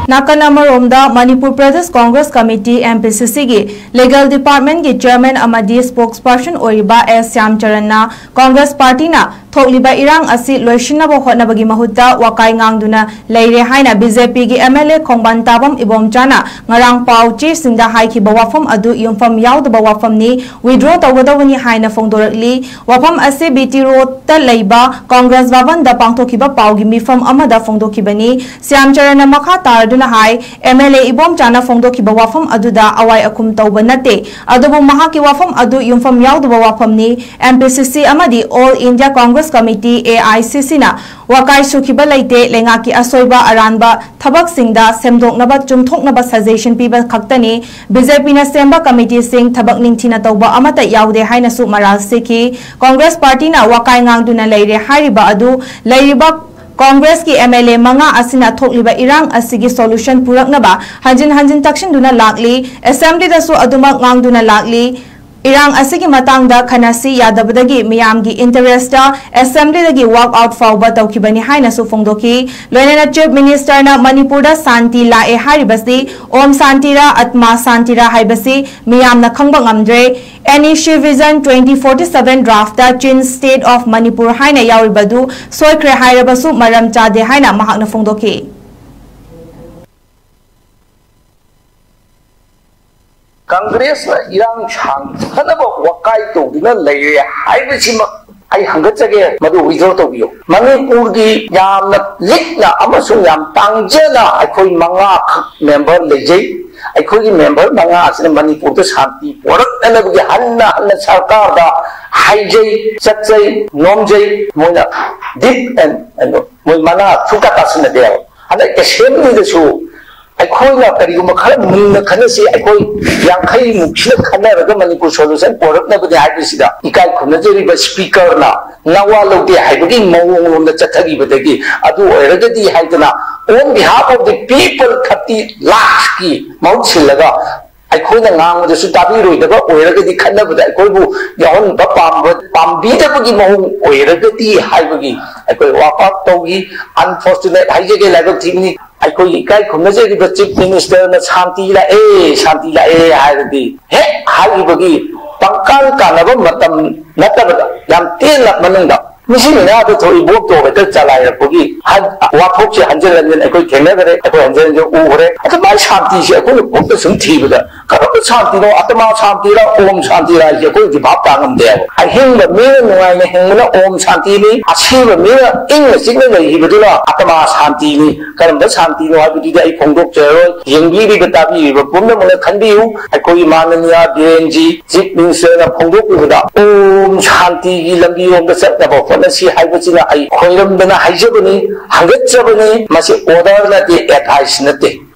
Nakan amaromda Manipur Pradesh Congress Committee MPCC gi Legal Department gi Chairman amadi spokesperson oriba S Syamcharan na Congress Party na thokliba irang asi loisinaba hotnabagi mahutta wakai ngangduna leire haina BJP gi MLA Khongban Tabam Ibomchana ngarang pau chief singda haikhiba wafam adu yumfam yaudaba wafam ni withdraw tawgadawani haina fongdorakli wafam asi BT Road ta leiba Congress Bhavan da pangthokiba pau gi mifam amada fongdokibani Syamcharan na makha tarduna hai MLA Ibomchana fongdokiba wafam aduda awai akum tawba nate adubu mahaki wafam adu yumfam yaudaba wafam ni MPCC amadi All India Congress Committee AICC na wakai sukhiba leite lengaki asoiba aranba thabak singda semdoknaba chumthoknaba suggestion piba khaktani BJP na semba committee sing thabak ningthina tawba amata yaude haina su maral seki Congress Party na wakai ngangduna leire hariba adu leiriba Congress ki MLA manga asina thokliba irang asigi solution puraknaba hanjin takshinduna lakli assembly da su aduma ngangduna lakli Irang asigi matangda khanasi yadabadagi miyamgi interesta assembly dagi walk out fawba tawkibani haina su fongdoki loinana chief minister na Manipur da santi lae haribasi om santira atma santira haibasi miyamna khangba ngamdre NEC Vision 2047 draft da Chin State of Manipur haina yawribadu soikre hairabasu maram chade haina mahakna fongdoki Congress na irang chang hanaba wakai to dina leire haibachima ai hangatsage madu withdraw to biyo Manipur gi yamna likna amasung yam tangjana aikoi manga member lejei aikoi member manga asne Manipur to shanti porak anabgi hanna sarkar da haijei chachei nomjei moina deep and moi mana thukata sna de ana assembly de su aikoi na kariguma khara munna khanasi aikoi yankhai mukhina khanaraga Manipur solution porakna budi haibisida ikai khumna jeriba speaker na nawa lode haibagi mawong na chathagi badagi adu oiragadi haidana on behalf of the people 30 lakhs ki mauchilaga aikoi na ngang da su tabi roidaba oiragadi khanabada aikoi bu yahon ba pambidabagi mawong oiragadi haibagi aikoi wapa togi unfortunate haijege laga thimni aikoi kai khumnajegi the chief minister na shanti la hairadi he haibagi pangkal kanaba matam natabada yam telak manungda misina to thoi bok to beta chalai rakgi wathok se hanjalan aikoi thenagare aikoi hanjalan jo ugre atma shanti se aikoi bok to sum thibada karab shanti no atma shanti ra om shanti ra je koi dibap tangam de ai hingba me nuai ne hingna om shanti ni asiba me ing signa nei hibadula atma shanti ni karam da shanti no habidi ai phongdok jero yengbi bi bata bi pumna mona khanbiu aikoi mananiya BNG chief minister na phongdok bi da om shanti gi lambi om da sat da Nasi haibachina ai khoiram dana haijabani hangatjabani masi order na de advice na de